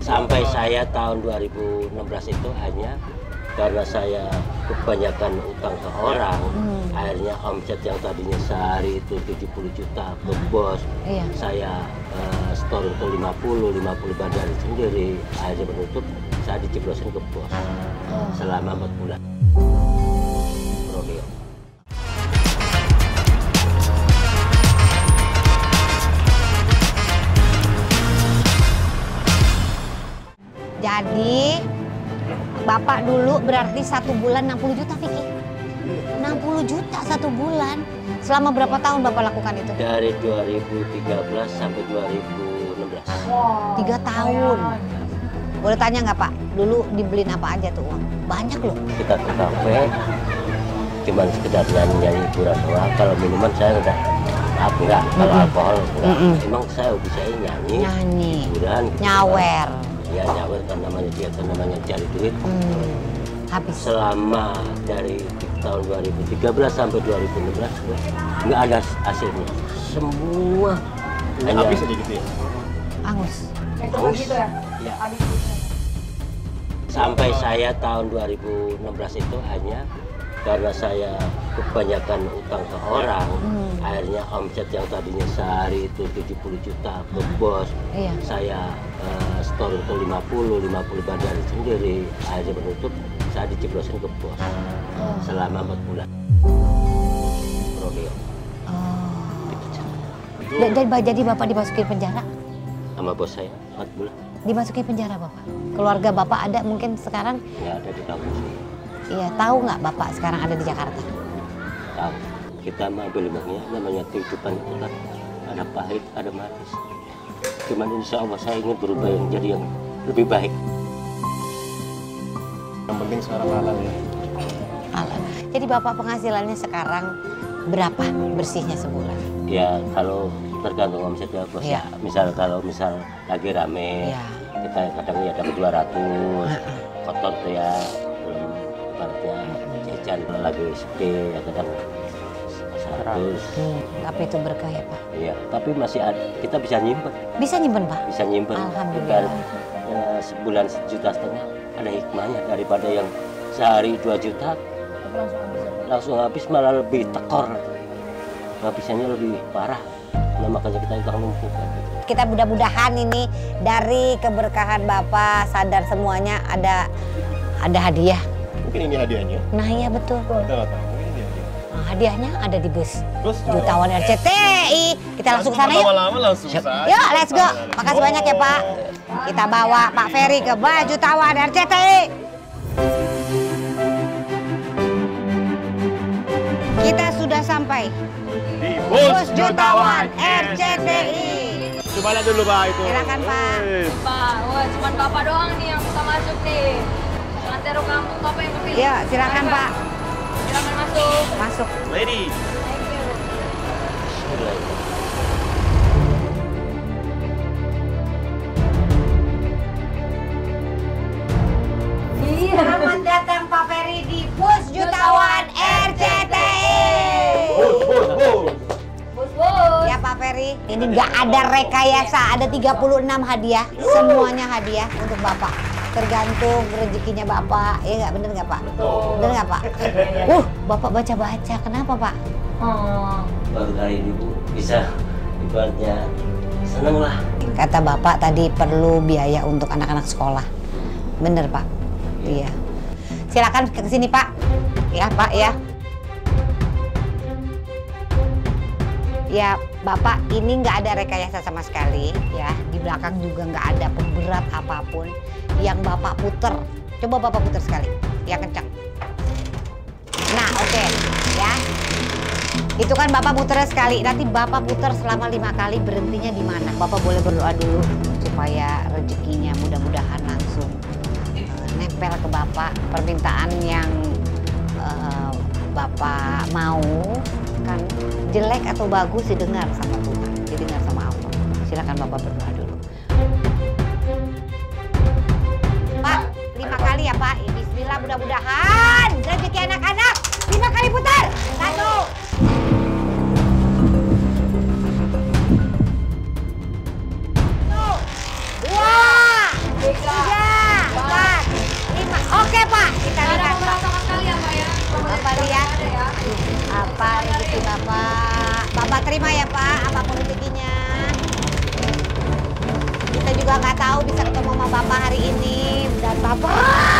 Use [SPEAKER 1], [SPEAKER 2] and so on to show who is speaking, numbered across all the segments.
[SPEAKER 1] Sampai saya tahun 2016 itu hanya karena saya kebanyakan utang ke orang, akhirnya omset yang tadinya sehari itu 70 juta ke bos, saya store ke 50 bandar sendiri, akhirnya menutup, saya dijeblosin ke bos selama 4 bulan. Rodeo.
[SPEAKER 2] Jadi Bapak dulu berarti 1 bulan 60 juta, Vicky? 60 juta 1 bulan. Selama berapa tahun Bapak lakukan itu?
[SPEAKER 1] Dari 2013 sampai 2016.
[SPEAKER 2] 3 tahun. Boleh tanya nggak Pak? Dulu dibeliin apa aja tuh uang? Banyak loh.
[SPEAKER 1] Kita ke kafe, cuman sekedar nyanyi hiburan doang. Kalau minuman saya udah enggak, kalau alkohol enggak. Emang saya bisa nyanyi, hiburan,
[SPEAKER 2] nyawer.
[SPEAKER 1] Ya nyawer kan namanya dia kan namanya cari duit.
[SPEAKER 2] Habis.
[SPEAKER 1] Selama dari tahun 2013 sampai 2016 nggak ada hasilnya. Semua hanya
[SPEAKER 3] habis aja gitu ya.
[SPEAKER 2] Angus.
[SPEAKER 1] Angus. Ya. Sampai saya tahun 2016 itu hanya karena saya kebanyakan utang ke orang, akhirnya omset yang tadinya sehari itu 70 juta ke bos, saya store ke 50 bandar sendiri, akhirnya menutup, saya dijeblosin ke bos selama 4 bulan. Rodeo.
[SPEAKER 2] Jadi Bapak dimasukin penjara?
[SPEAKER 1] Sama bos saya 4 bulan.
[SPEAKER 2] Dimasukin penjara Bapak? Keluarga Bapak ada mungkin sekarang?
[SPEAKER 1] Ya ada di kampus.
[SPEAKER 2] Iya, tahu nggak Bapak sekarang ada di Jakarta?
[SPEAKER 1] Tahu. Kita mah bilangnya namanya kehidupan itu kan ada pahit, ada manis. Cuman insya Allah saya ingin berubah yang jadi yang lebih baik.
[SPEAKER 3] Yang penting sekarang halal ya.
[SPEAKER 2] Halal. Jadi Bapak penghasilannya sekarang berapa bersihnya sebulan?
[SPEAKER 1] Ya kalau tergantung omsetnya bos ya. Misal kalau lagi rame, kita kadang ya dapat 200. Kotor tuh ya belum ibaratnya jajan, lagi sepi ya kadang 100.
[SPEAKER 2] Tapi itu berkah ya Pak?
[SPEAKER 1] Iya, tapi masih ada, kita bisa nyimpen.
[SPEAKER 2] Bisa nyimpen Pak?
[SPEAKER 1] Bisa nyimpen.
[SPEAKER 2] Alhamdulillah.
[SPEAKER 1] Sebulan 1,5 juta ada hikmahnya daripada yang sehari 2 juta langsung habis malah lebih tekor, habisannya lebih parah. Nah makanya kita utang numpuk kan.
[SPEAKER 2] Kita mudah-mudahan ini dari keberkahan Bapak sadar semuanya ada hadiah.
[SPEAKER 3] Mungkin ini hadiahnya.
[SPEAKER 2] Nah iya betul.
[SPEAKER 3] Kita nggak tahu ini hadiah.
[SPEAKER 2] Nah, hadiahnya ada di bus
[SPEAKER 3] Terus
[SPEAKER 2] Jutawan RCTI. Kita langsung ke sana yuk.
[SPEAKER 3] Lama-lama langsung saja.
[SPEAKER 2] Yuk let's go. Makasih banyak ya Pak. Kita bawa Pak Ferry ke Jutawan RCTI. Kita sudah sampai
[SPEAKER 3] Di Bus
[SPEAKER 2] Jutawan RCTI.
[SPEAKER 3] Coba lihat dulu Pak itu.
[SPEAKER 2] Silakan Pak.
[SPEAKER 4] Pak, wah cuman Bapak doang nih yang bisa masuk nih. Santero kampung Bapak yang kepilih.
[SPEAKER 2] Ya, silakan Pak.
[SPEAKER 4] Silakan masuk.
[SPEAKER 2] Masuk.
[SPEAKER 3] Lady.
[SPEAKER 4] Thank you.
[SPEAKER 2] Selamat datang Pak Ferry di Bus Jutawan RCTI.
[SPEAKER 4] Bos.
[SPEAKER 2] Ya Pak Ferry, ini nggak ada rekayasa, ada 36 hadiah, semuanya hadiah untuk Bapak. Tergantung rezekinya Bapak, ya nggak, bener nggak Pak? Bener nggak Pak? Bapak baca-baca, kenapa Pak?
[SPEAKER 1] Baru kali ini Bu bisa ibaratnya seneng lah.
[SPEAKER 2] Kata Bapak tadi perlu biaya untuk anak-anak sekolah, bener Pak? Iya. Silakan ke sini Pak. Ya Pak ya. Ya Bapak, ini nggak ada rekayasa sama sekali ya. Di belakang juga nggak ada pemberat apapun. Yang Bapak puter, coba Bapak puter sekali, ya kencang. Nah oke, ya. Itu kan Bapak puter sekali, nanti Bapak puter selama 5 kali, berhentinya di mana? Bapak boleh berdoa dulu supaya rezekinya mudah-mudahan langsung nempel ke Bapak. Permintaan yang Bapak mau kan jelek atau bagus didengar sama Tuhan, didengar sama Allah. Silakan Bapak berdoa dulu. Pak, 5 kali ya Pak. Bismillah, mudah-mudahan rezeki anak-anak. 5 kali putar. 1, 2, 3. sama Bapak hari ini dan Bapak.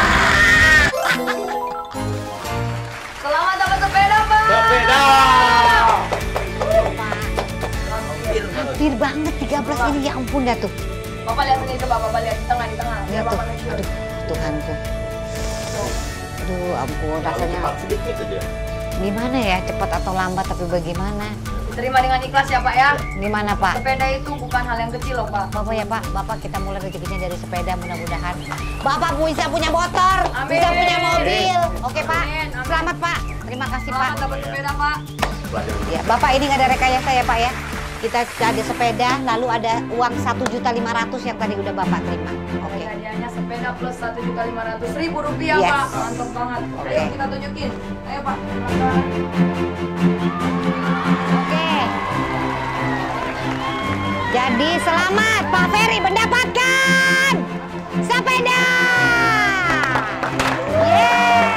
[SPEAKER 4] Selamat dapat sepeda, Pak.
[SPEAKER 3] Sepeda.
[SPEAKER 2] Hampir banget 13 ini, ya ampun dah tuh.
[SPEAKER 4] Bapak lihat sini coba, Bapak lihat di tengah, di tengah.
[SPEAKER 2] Ya
[SPEAKER 4] Biar
[SPEAKER 2] tuh,
[SPEAKER 4] Bapak make sure.
[SPEAKER 2] aduh Tuhanku. Aduh ampun, rasanya
[SPEAKER 1] sedikit aja.
[SPEAKER 2] gimana ya, cepat atau lambat tapi bagaimana?
[SPEAKER 4] Terima dengan ikhlas ya, Pak ya.
[SPEAKER 2] Gimana Pak?
[SPEAKER 4] Sepeda itu bukan hal yang kecil loh, Pak.
[SPEAKER 2] Bapak ya Pak, Bapak kita mulai rezekinya dari sepeda, mudah-mudahan Bapak bisa punya motor,
[SPEAKER 4] Amin.
[SPEAKER 2] bisa punya mobil. Oke Pak,
[SPEAKER 4] Amin, amin.
[SPEAKER 2] selamat Pak. Terima kasih Pak.
[SPEAKER 4] Selamat dapat sepeda, Pak.
[SPEAKER 2] Ya, Bapak ini nggak ada rekayasa ya Pak ya. Kita ada sepeda, lalu ada uang 1.500.000 yang tadi udah Bapak terima. Oke.
[SPEAKER 4] Hadiahnya sepeda plus 1.500.000 rupiah,
[SPEAKER 2] Yes.
[SPEAKER 4] Pak. Mantap banget.
[SPEAKER 2] Oke.
[SPEAKER 4] Ayo kita tunjukin. Ayo, Pak.
[SPEAKER 2] Oke. Jadi selamat Pak Ferry mendapatkan sepeda. Yeay.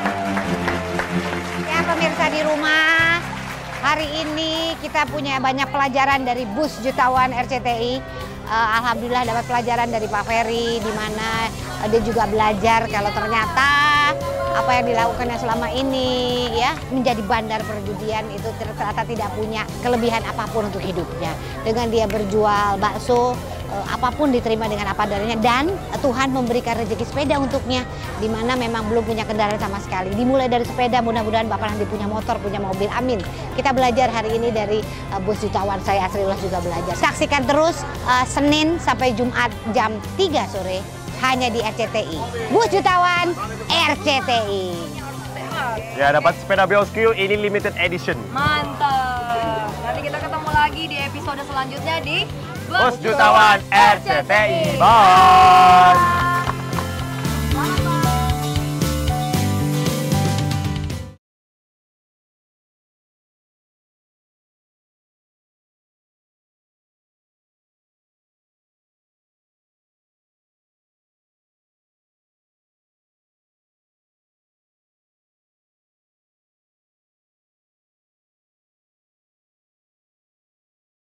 [SPEAKER 2] Ya pemirsa di rumah, hari ini kita punya banyak pelajaran dari Bus Jutawan RCTI. Alhamdulillah dapat pelajaran dari Pak Ferry, di mana dia juga belajar kalau ternyata apa yang dilakukannya selama ini ya menjadi bandar perjudian itu ternyata tidak punya kelebihan apapun untuk hidupnya. Dengan dia berjual bakso, apapun diterima dengan apa adanya, dan Tuhan memberikan rezeki sepeda untuknya, di mana memang belum punya kendaraan sama sekali. Dimulai dari sepeda, mudah-mudahan Bapak nanti punya motor, punya mobil, amin. Kita belajar hari ini dari Bus Jutawan, saya Asriullah juga belajar. Saksikan terus Senin sampai Jumat jam 3 sore hanya di RCTI. Bus Jutawan RCTI.
[SPEAKER 3] Ya, dapat sepeda BOSQ ini limited edition.
[SPEAKER 4] Mantap. Nanti kita ketemu lagi di episode selanjutnya di
[SPEAKER 3] Bus Jutawan RCTI. Bye.